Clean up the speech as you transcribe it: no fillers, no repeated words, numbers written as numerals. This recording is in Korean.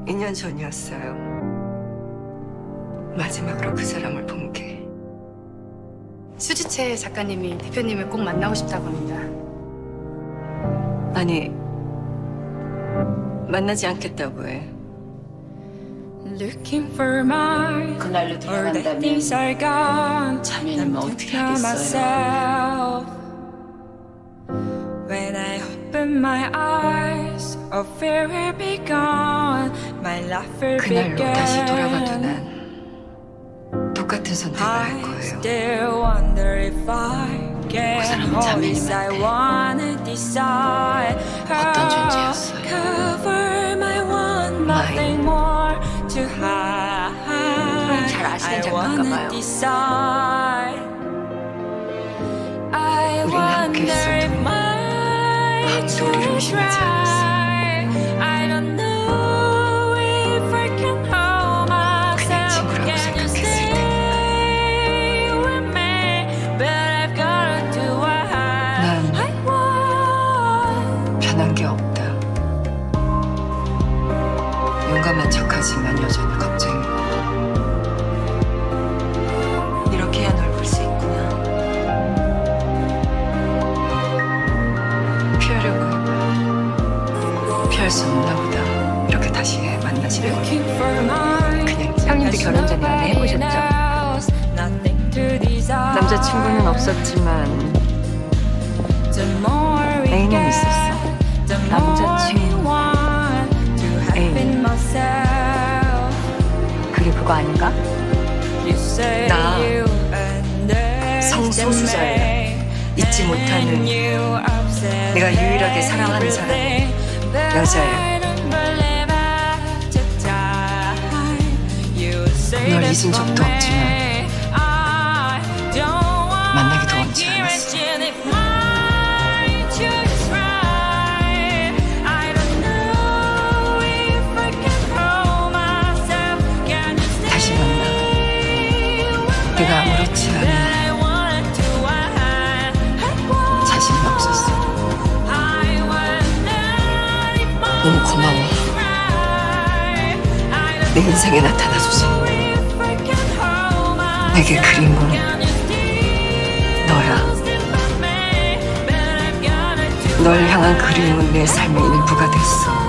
2년 전이었어요. 마지막으로 그 사람을 본 게. 수지채 작가님이 대표님을 꼭 만나고 싶다고 합니다. 아니, 만나지 않겠다고 해. 그날로 돌아간다면 자매님은 어떻게 하겠어요? When I open my eyes, all fear will be gone. My life will 그날로 begin. 다시 돌아가도 난 똑같은 선택을 할 I 거예요. still wonder if I can 사람은 hold this. I 자매님한테 wanna decide. 어떤 존재였어요? Cover my one, nothing more to hide. 잘 아시는 I 작가인가 wanna 봐요. decide. I 우린 함께 wonder if 있어도 my 아무도 우리를 의심하지 않았어. I don't know if I can hold myself. 친구라고 Can you 생각했을 stay with me? But I've gotta do what 난 I want. 변한 게 없다. 용감한 척하지만 여전히 겁쟁이고. 이렇게 해야 널 볼 수 있구나. 피하려고 해봐. 피할 수 없나 보다. 이렇게 다시 만나지려고. Looking for my 그냥 형님도 결혼 전에 연애 해보셨죠? Nothing to desire. 남자친구는 없었지만 The more we 애인은 get, 있었어. the more 남자친구. we want to have 애인. in myself. 그게 그거 아닌가? You say 나 you understand 성소수자야. me, 잊지 and 못하는 you upset 내가 유일하게 사랑하는 사람. everything. But 여자야. I don't believe after time. You say 널 that 잊은 for 적도 me. 없지만 I don't want 만나기도 원치 않았어. imagine if my choice is right. I don't know if I can hold myself. Can you stay 다시 만나. with 내가 me? 아무렇지 That 않은 I wanna do what I want. 자신은 없었어. I wonder if my 너무 고마워. right. I don't 내 인생에 나타나줘서. know if I can hold myself. 내게 그림은 Can you stay 너야. with me? But I've gotta do 널 향한 그림은 내 삶의 일부가 됐어.